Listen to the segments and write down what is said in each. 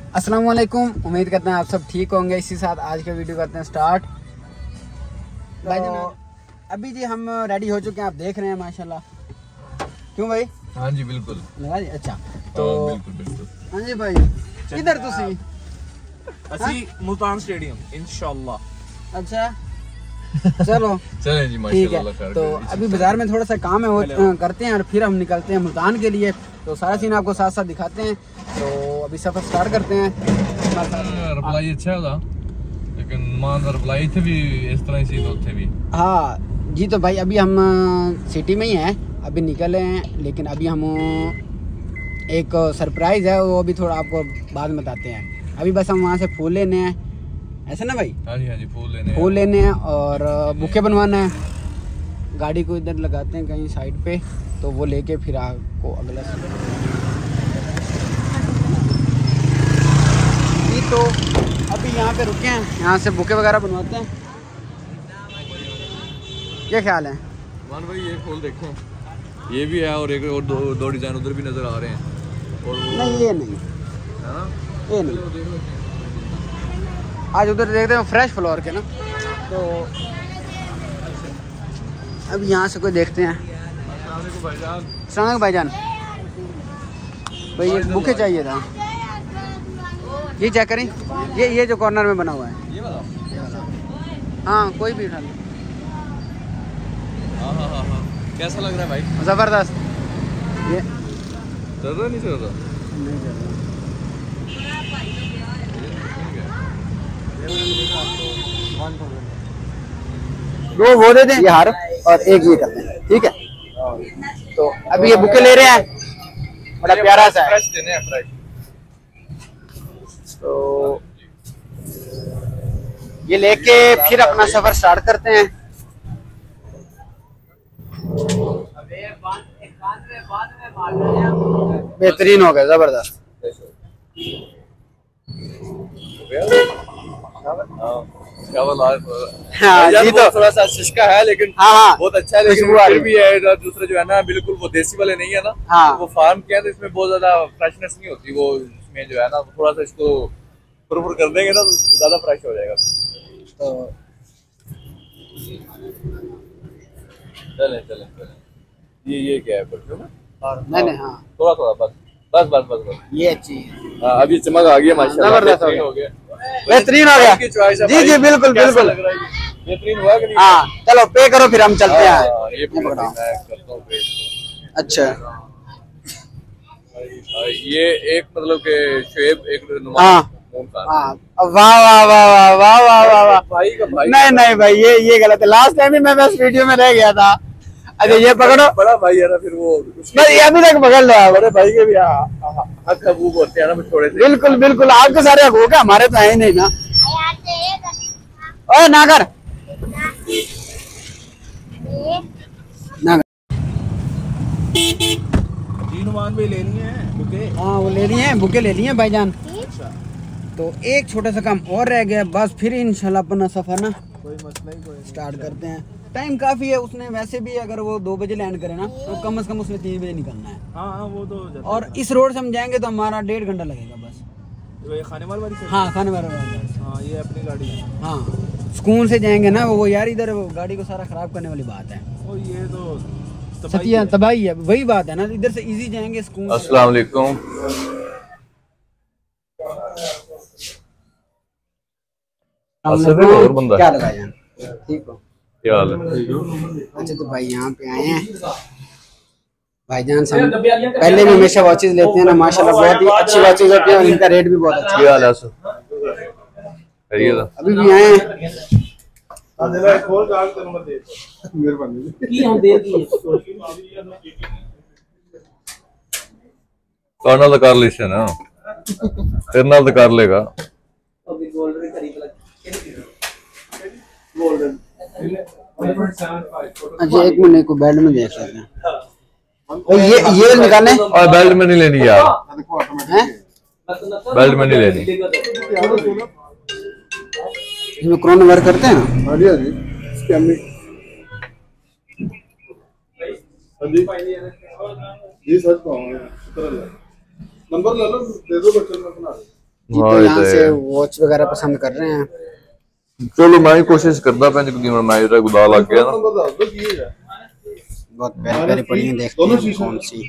अस्सलाम वालेकुम, उम्मीद करते हैं आप सब ठीक होंगे। इसी साथ आज का वीडियो करते हैं स्टार्ट। भाई अभी जी हम रेडी हो चुके हैं, आप देख रहे हैं माशाल्लाह। क्यों भाई? हाँ जी बिल्कुल लगा जी। अच्छा तो बिल्कुल हाँ जी भाई, किधर तुसी? असी मुल्तान स्टेडियम इंशाल्लाह। अच्छा चलो चलें जी, ठीक है। माशाल्लाह। तो अभी बाजार में थोड़ा सा काम है, वो करते हैं और फिर हम निकलते हैं मुल्तान के लिए। तो सारा सीन आपको साथ साथ दिखाते हैं। तो अभी सफर स्टार्ट करते हैं। रिप्लाई अच्छा होगा, लेकिन मान रिप्लाई थे भी इस तरह ही सी तो थे भी। हाँ जी, तो भाई अभी हम सिटी में ही हैं, अभी निकले हैं। लेकिन अभी हम एक सरप्राइज है, वो अभी थोड़ा आपको बाद में बताते हैं। अभी बस हम वहाँ से फूल लेने हैं, ऐसा ना भाई? हाँ जी फूल लेने हैं और बुके बनवाना है। गाड़ी को इधर लगाते हैं कहीं साइड पे, तो वो लेके फिर आपको अगला तो अभी यहाँ पे रुके हैं, यहाँ से बुके वगैरह बनवाते हैं। क्या ख्याल है मान भाई? ये फूल देखें, ये भी है और एक और दो डिजाइन उधर भी नजर आ रहे हैं। और नहीं ये नहीं है ना, ये नहीं। आज उधर देखते हैं फ्रेश फ्लावर के ना, तो अब यहाँ से कोई देखते हैं। अस्सलाम भाईजान, भाई ये बुके चाहिए था। ये चेक करें, ये जो कॉर्नर में बना हुआ है, ये वाला। हाँ कोई भी उठा लो। हाँ कैसा लग रहा है भाई? जबरदस्त। ये चल रहा नहीं चल रहा? नहीं चल रहा। वो दे दें ये हार और एक ये करते हैं, ठीक है? तो अभी ये बुके ले रहे हैं, बड़ा प्यारा सा है। फ्रेश देने हैं, फ्रेश। तो ये लेके फिर अपना सफर स्टार्ट करते हैं। बेहतरीन हो गया, जबरदस्त। हाँ जी, तो थोड़ा सा शिशका है लेकिन हाँ बहुत अच्छा है। लेकिन फिर भी है दूसरे जो है ना, बिल्कुल वो देसी वाले नहीं है ना। हाँ। वो फार्म किया तो इसमें बहुत ज्यादा फ्रेशनेस नहीं होती। वो इसमें जो है ना, थोड़ा सा इसको फुर कर देंगे ना तो ज्यादा फ्रेश हो जाएगा। तो चलें ये क्या है परफ्यूम है? नहीं हाँ थोड़ा बस ये अच्छी है। हाँ, अभी चमक आ गई है माशाल्लाह। जबरदस्त बेहतरीन हो गया। बेहतरीन हो गया। आपकी चॉइस है जी भाई। जी बिल्कुल कैसा बिल्कुल लग रहा है ये? बेहतरीन हुआ कि नहीं? हाँ चलो पे करो, फिर हम चलते हैं। ये पकड़ाओ, मैं करता हूँ पे इसको। अच्छा ये एक मतलब के शेप एक हाँ हाँ, वाह वाह वाह वाह वाह वाह वाह वाह। भाई का भाई नहीं भाई ये गलत है। लास्ट टाइम भी मैं बस वीडियो में रह गया था। अच्छा ये पकड़ो, बड़ा भाई है ना, फिर वो बस ये अभी तक पकड़ लो आप। बड़े भाई के भी हक हकूक होते हैं ना थोड़े से। बिल्कुल आपके सारे हकूक है, हमारे तो है ही नहीं ना। ओए नागर जीनुमान भी लेनी है बुके। हाँ वो ले लिए हैं, बुके ले लिए हैं भाईजान। तो एक छोटा सा काम और रह गया, बस फिर इंशाल्लाह अपना सफर ना कोई मसला ही कोई स्टार्ट करते हैं। टाइम काफी है, उसने वैसे भी अगर वो 2 बजे लैंड करे ना तो कम से कम उसने 3 बजे निकलना है। हाँ वो तो और इस रोड से हम जाएंगे तो हमारा 1.5 घंटा लगेगा बस। ये खाने वाली से। हाँ खाने वाला। हाँ ये अपनी गाड़ी है। हाँ सुकून से जाएंगे ना, वो यार इधर वो गाड़ी को सारा खराब करने वाली बात है। और ये तो सतिया तबाही है, वही बात है ना। इधर से इजी जाएंगे सुकून। अस्सलाम वालेकुम। और बंदा क्या लगा यार? ठीक हो? क्या हाल है? अच्छा तो भाई यहाँ पे आए हैं भाईजान से। पहले भी हमेशा वॉचेस लेते हैं ना, माशाल्लाह बहुत ही अच्छी वॉचेस होती है और इनका रेट भी बहुत अच्छा है। क्या हाल है? अभी भी आए हैं। करना तो कर लीजिए ना, तेरे नाल तो कर लेगा। अच्छा एक मिनट को बेल्ट में देख लेते हैं। ये निकालने और बेल्ट में नहीं लेनी यार, हैं? बेल्ट में नहीं लेनी। इसमें क्रोन वर्क करते हैं ना? हाँ जी जी सर, नंबर ले लो, दे दो बच्चों में अपना। जी तो यहाँ से वॉच वगैरह पसंद कर रहे हैं। चलो मैं कोशिश करता पैंच मैं गुदा लग गया ना। बहुत प्यारी प्यारी पड़ी हैं, देखते हैं कौन सी।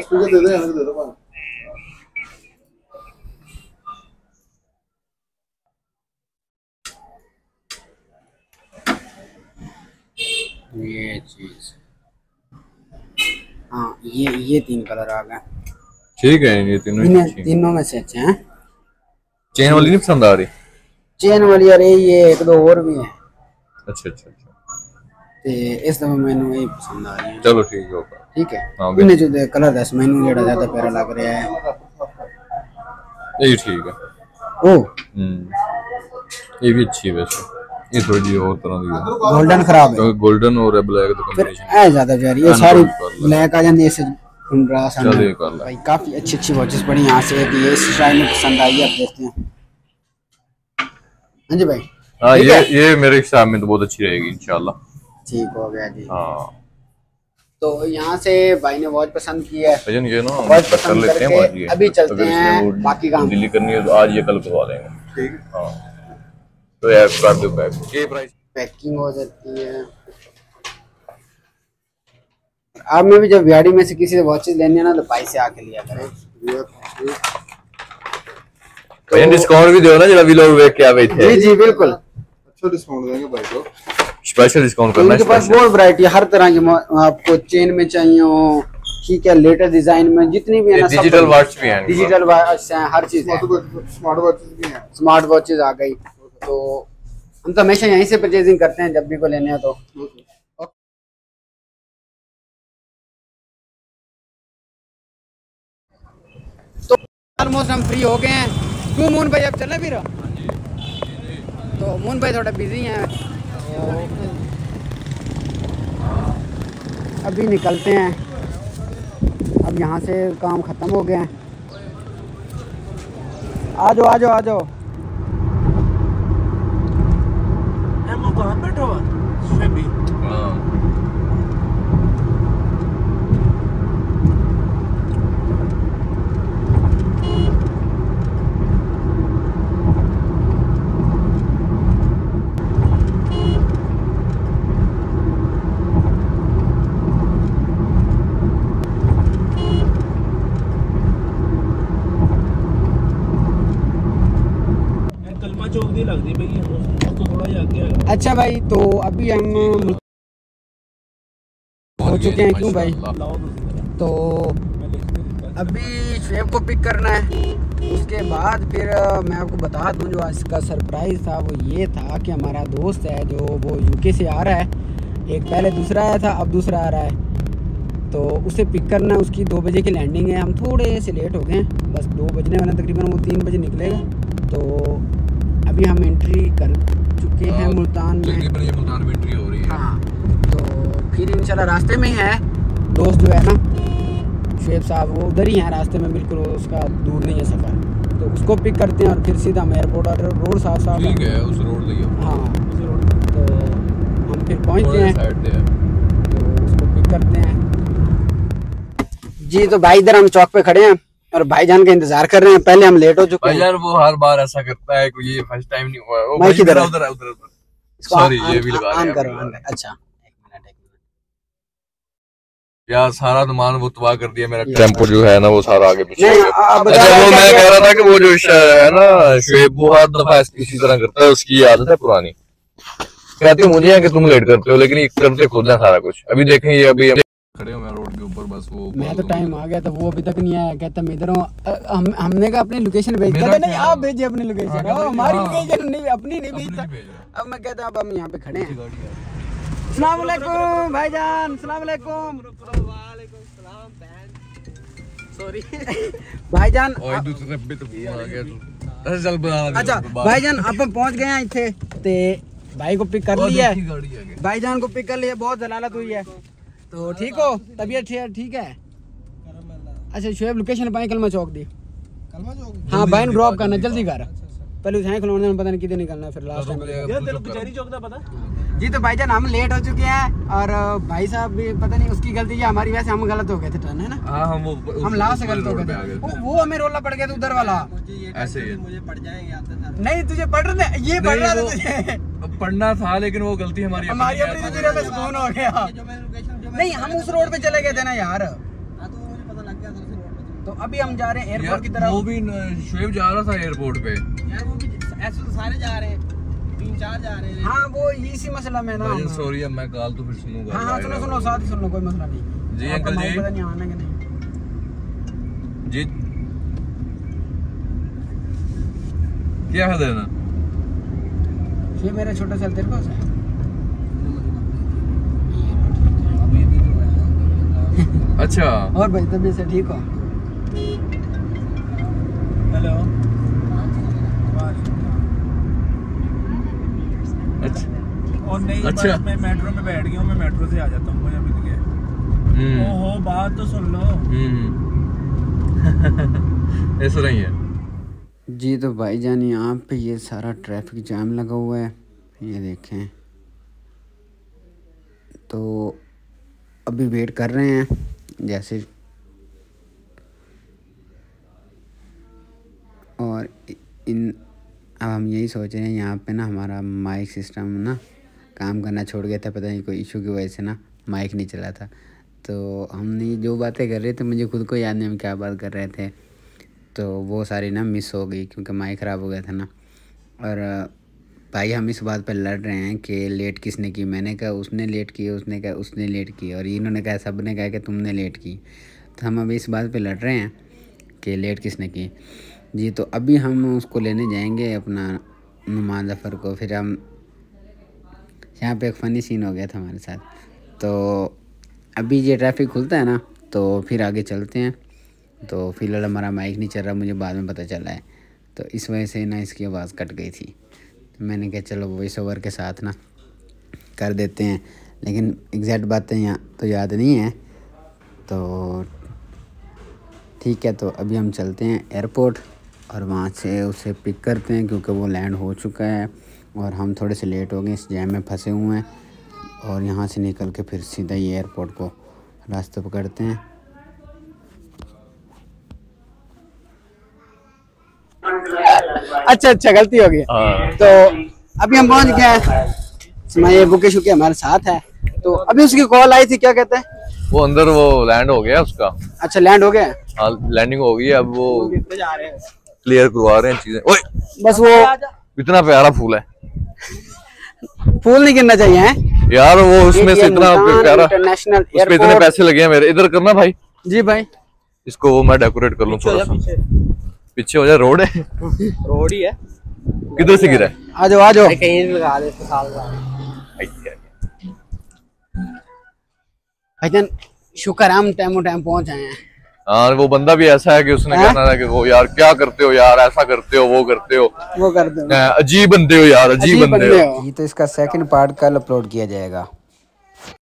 ये चीज हाँ ये 3 कलर आ गए। ठीक है ये तीनों में से अच्छे हैं। चेन वाली नहीं पसंद आ रही? चेन वाली अरे ये 1-2 और भी हैं। अच्छा ते इस दफा मैंने यही पसंद आ रही है। चलो ठीक है ठीक है। हाँ इन्हें जो कलर दस मैंने जेड़ा ज्यादा प्यारा लग रहा है यही ठीक है। ओ ये भी अच्छी है वैसे, ये थोड़ी जी और तरह की है। गोल्डन खराब है, गोल्डन और ब्लैक तो कॉम्बिनेशन है ज्यादा प्यारी। ये सारी ब्लैक आ जाती है इससे भाई। काफी अच्छी अच्छी वॉचेस पड़ी यहाँ से। ये स्टाइल में पसंद आई है, आप देखते हैं। हाँ जी भाई। हाँ ये मेरे हिसाब में तो बहुत अच्छी रहेगी इंशाल्लाह। ठीक हो गया जी। हाँ तो यहाँ से भाई ने वॉच पसंद की है, भजन ये ना वॉच कर पसंद लेते हैं करके अभी चलते हैं बाकी काम। दिल्ली करनी है तो आज ये कल करवा देंगे। ठीक है हाँ। तो यार कर दो पैक। ये प्राइस पैकिंग हो जाती है। आप में भी जब व्याड़ी में से किसी से वॉचेस लेनी है ना तो भाई से आके लिया करें। भजन डिस्काउंट भी दो ना जरा भी लोग देख के आवे थे। जी जी बिल्कुल, अच्छा डिस्काउंट देंगे भाई को। स्पेशल डिस्काउंट करना है। उनके पास बहुत वैरायटी है, हर तरह की आपको चेन में चाहिए हो, ठीक है, लेटेस्ट डिजाइन में जितनी भी है ना, डिजिटल वॉच भी है, डिजिटल वॉच है, हर चीज है। स्मार्ट वॉचेस भी हैं, स्मार्ट वॉचेस आ गई। तो हम तो हमेशा यहीं से परचेजिंग करते हैं जब भी को लेने हो तो। ऑलमोस्ट हम फ्री हो गए हैं। क्यों मून भाई अब चले फिर? तो मून भाई थोड़ा बिजी हैं, अभी निकलते हैं। अब यहाँ से काम ख़त्म हो गया है। आ जाओ आ जाओ आ जाओ। अच्छा भाई, तो अभी हम हो चुके हैं। क्यों भाई? तो अभी शेफ को पिक करना है, उसके बाद फिर मैं आपको बता दूं जो आज का सरप्राइज़ था वो ये था कि हमारा दोस्त है जो वो यूके से आ रहा है। एक पहले दूसरा आया था, अब दूसरा आ रहा है, तो उसे पिक करना है। उसकी 2 बजे की लैंडिंग है। हम थोड़े से लेट हो गए हैं, बस 2 बजने वाले, तकरीबन वो 3 बजे निकलेगा। तो अभी हम एंट्री कर चुके हैं मुल्तान में। मुल्तान में एंट्री हो रही है। हाँ, तो फिर इंशाल्लाह रास्ते में ही है दोस्त जो है ना शेफ साहब, वो उधर ही हैं रास्ते में, बिल्कुल उसका दूर नहीं है सफ़र। तो उसको पिक करते हैं और फिर सीधा हम एयरपोर्ट और रोड साफ ठीक है उस रोड ले। हाँ तो हम फिर पहुँचते हैं, तो उसको पिक करते हैं जी। तो भाई इधर हम चौक पे खड़े हैं और भाईजान का इंतजार कर रहे हैं। पहले हम लेट हो चुके हैं। भाईजान वो हर बार ऐसा करता है, कोई ये फर्स्ट टाइम नहीं हुआ है। वो माइक इधर है, उधर सॉरी ये भी लगा ऑन दिया। करो। अच्छा एक मिनट यार सारा दुमान वो तबाह कर दिया मेरा। टेम्पो जो है ना वो सारा आगे पीछे। नहीं, अच्छा वो मैं कह रहा था कि वो जो है ना शुएब वो हर दफा इसी तरह करता है, उसकी आदत है पुरानी। कहते मुझे है कि तुम लेट करते हो, लेकिन ये करते खुद है सारा कुछ। अभी देखें ये अभी खड़े हो मैं रोड के ऊपर, बस वो मैं तो टाइम आ गया था, वो अभी तक नहीं आया। कहता मैं इधर हूँ। हमने कहा अपनी लोकेशन भेज, कहता नहीं आप भेजिए अपनी लोकेशन। हमारी लोकेशन नहीं, अपनी नहीं भेजता। अब मैं कहता अब हम यहाँ पे खड़े हैं। अस्सलाम वालेकुम भाईजान, अस्सलाम वालेकुम। सॉरी भाईजान। अच्छा भाईजान अब हम पहुँच गए हैं थे, ते भाई को पिक कर लिया है। भाईजान को पिक कर लिया, बहुत जलालत हुई है। तो ठीक हो, तबीयत ठीक है? अच्छा शुएब लोकेशन पाए कलमा चौक दी। हाँ भाई ड्रॉप करना जल्दी कर। पहले उठाए खिलौने में पता नहीं कितने निकलना है, फिर लास्ट टाइम यार तेरे को कचहरी चौक दा पता? जी। तो भाईजान हम लेट हो चुके हैं और भाई साहब भी पता नहीं उसकी गलती है हमारी, वैसे हम गलत हो गए थे टर्न, है ना? हाँ हम लास्ट से गलत हो गए थे, वो हमें रोला पड़ गया था उधर वाला। ऐसे ही मुझे पड़ जाएंगे आते साथ। नहीं तुझे पढ़ रहे, ये पढ़ रहा था तुझे, पढ़ना था लेकिन वो गलती हमारी अपनी तो सुकून हो गया। जो मैंने लोकेशन नहीं हम उस रोड पे चले गए थे ना यार, हां तो मुझे पता लग गया था उस रोड पे। तो अभी हम जा रहे हैं एयरपोर्ट की वो तरफ। भी शुएब जा रहा था एयरपोर्ट पे यार वो भी ऐसे तो सारे जा रहे हैं, 3-4 जा रहे हैं। हाँ वो इसी मसला में ना। सॉरी अब मैं कॉल तो फिर सुनूंगा। हाँ सुनो साथ ही सुन लो, कोई मसला नहीं। जी आपका अंकल माइक जी। पता नहीं आना कि नहीं। जी क्या है देना? ये मेरा छोटा सा तेरे पास है। अच्छा और भाई तबीयत से ठीक हो? हेलो। अच्छा और नहीं अच्छा। बस मैं मेट्रो में बैठ गया हूँ, मैं मेट्रो से आ जाता हूँ, मुझे मिल गया। ओहो बात तो सुन लो। ऐसा नहीं है जी। तो भाईजान यहाँ पे ये सारा ट्रैफिक जाम लगा हुआ है, ये देखें। तो अभी वेट कर रहे हैं जैसे, और अब हम यही सोच रहे हैं यहाँ पे ना हमारा माइक सिस्टम ना काम करना छोड़ गया था, पता नहीं कोई इशू की वजह से ना माइक नहीं चला था। तो हमने जो बातें कर रहे थे मुझे खुद को याद नहीं हम क्या बात कर रहे थे, तो वो सारी ना मिस हो गई क्योंकि माइक ख़राब हो गया था ना। और भाई हम इस बात पर लड़ रहे हैं कि लेट किसने की। मैंने कहा उसने लेट की, उसने कहा उसने लेट की, और इन्होंने कहा सब ने कहा कि तुमने लेट की। तो हम अभी इस बात पे लड़ रहे हैं कि लेट किसने की। जी तो अभी हम उसको लेने जाएंगे अपना नुमान ज़फ़र को। फिर हम यहाँ पे एक फ़नी सीन हो गया था हमारे साथ, तो अभी ये ट्रैफिक खुलता है ना तो फिर आगे चलते हैं। तो फिलहाल हमारा माइक नहीं चल रहा, मुझे बाद में पता चला है, तो इस वजह से ना इसकी आवाज़ कट गई थी। तो मैंने कहा चलो वॉइस ओवर के साथ ना कर देते हैं, लेकिन एग्जैक्ट बातें यहाँ तो याद नहीं है। तो ठीक है, तो अभी हम चलते हैं एयरपोर्ट और वहाँ से उसे पिक करते हैं क्योंकि वो लैंड हो चुका है और हम थोड़े से लेट हो गए, इस जैम में फंसे हुए हैं। और यहाँ से निकल के फिर सीधा ही एयरपोर्ट को रास्ते पकड़ते हैं। अच्छा गलती हो गई। तो अभी हम पहुंच गए हैं, ये बुके शुके हमारे साथ है। तो अभी उसकी कॉल आई थी, क्या कहते हैं? वो अंदर वो लैंड हो गया उसका। अच्छा लैंड हो गया? हाँ लैंडिंग हो गई, अब वो क्लियर करवा रहे हैं चीजें। ओए बस वो इतना प्यारा फूल है, फूल नहीं गिरना चाहिए है यार, वो उसमें से इतना प्यारा, इंटरनेशनल उस पे इतने पैसे लगे हैं मेरे। इधर करना भाई। जी भाई इसको वो मैं डेकोरेट कर लूं थोड़ा सा। पीछे हो जाए, रोड है, रोड ही है। किधर से गिरा है? आ जाओ कहीं भी लगा दे इसको साल का। भाईजान शुक्र हम टाइम पहुंच आए हैं। हाँ वो बंदा भी ऐसा है कि उसने कहना था कि वो यार क्या करते हो यार, ऐसा करते हो, वो करते हो, वो कर दो, अजीब बंदे हो यार, अजीब बंदे हो। ये तो इसका सेकंड पार्ट कल अपलोड किया जाएगा।